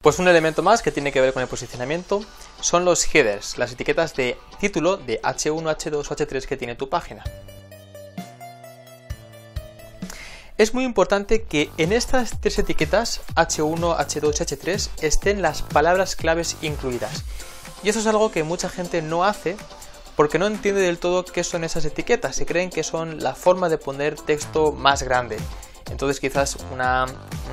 Pues un elemento más que tiene que ver con el posicionamiento son los headers, las etiquetas de título de H1, H2 o H3 que tiene tu página. Es muy importante que en estas tres etiquetas, H1, H2 y H3, estén las palabras claves incluidas. Y eso es algo que mucha gente no hace porque no entiende del todo qué son esas etiquetas. Se creen que son la forma de poner texto más grande. Entonces quizás una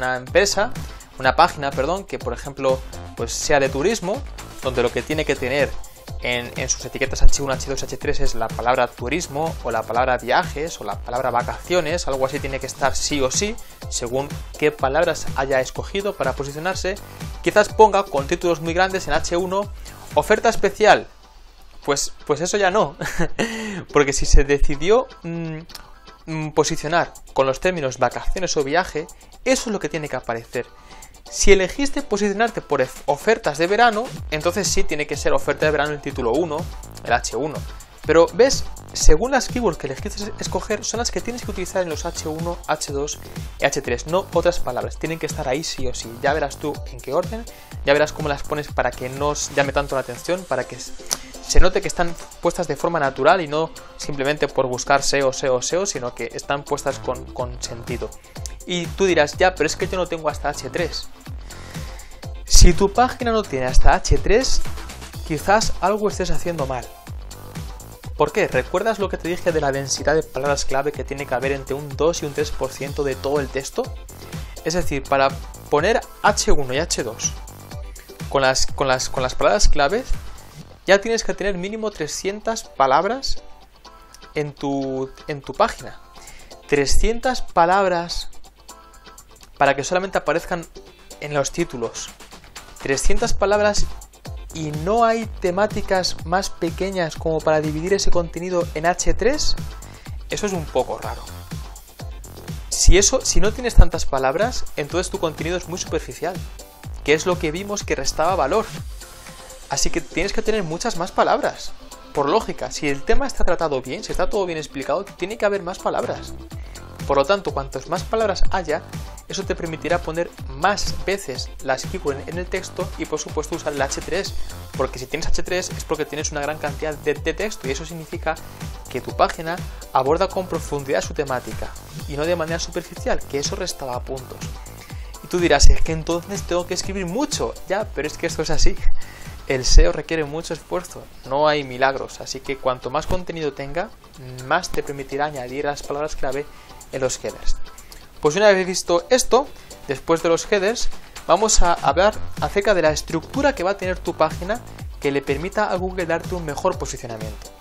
página, que por ejemplo pues sea de turismo, donde lo que tiene que tener en sus etiquetas H1, H2, H3 es la palabra turismo o la palabra viajes o la palabra vacaciones, algo así tiene que estar sí o sí, según qué palabras haya escogido para posicionarse. Quizás ponga con títulos muy grandes en H1, oferta especial, pues eso ya no, porque si se decidió posicionar con los términos vacaciones o viaje, eso es lo que tiene que aparecer. Si elegiste posicionarte por ofertas de verano, entonces sí tiene que ser oferta de verano el título 1, el H1. Pero ves, según las keywords que elegiste escoger, son las que tienes que utilizar en los H1, H2 y H3, no otras palabras. Tienen que estar ahí sí o sí. Ya verás tú en qué orden, ya verás cómo las pones para que no os llame tanto la atención, para que se note que están puestas de forma natural y no simplemente por buscar SEO, sino que están puestas con sentido. Y tú dirás, ya, pero es que yo no tengo hasta H3. Si tu página no tiene hasta H3, quizás algo estés haciendo mal. ¿Por qué? ¿Recuerdas lo que te dije de la densidad de palabras clave que tiene que haber entre un 2 y un 3% de todo el texto? Es decir, para poner H1 y H2 con las palabras claves, ya tienes que tener mínimo 300 palabras en tu página. 300 palabras para que solamente aparezcan en los títulos. 300 palabras y no hay temáticas más pequeñas como para dividir ese contenido en H3. Eso es un poco raro. Si no tienes tantas palabras, entonces tu contenido es muy superficial, que es lo que vimos que restaba valor. Así que tienes que tener muchas más palabras. Por lógica, si el tema está tratado bien, si está todo bien explicado, tiene que haber más palabras. Por lo tanto, cuantas más palabras haya, eso te permitirá poner más veces las keywords en el texto y por supuesto usar el H3, porque si tienes H3 es porque tienes una gran cantidad de texto y eso significa que tu página aborda con profundidad su temática y no de manera superficial, que eso restaba puntos. Y tú dirás, es que entonces tengo que escribir mucho. Ya, pero es que esto es así. El SEO requiere mucho esfuerzo, no hay milagros, así que cuanto más contenido tenga, más te permitirá añadir las palabras clave en los headers. Pues una vez visto esto, después de los headers, vamos a hablar acerca de la estructura que va a tener tu página que le permita a Google darte un mejor posicionamiento.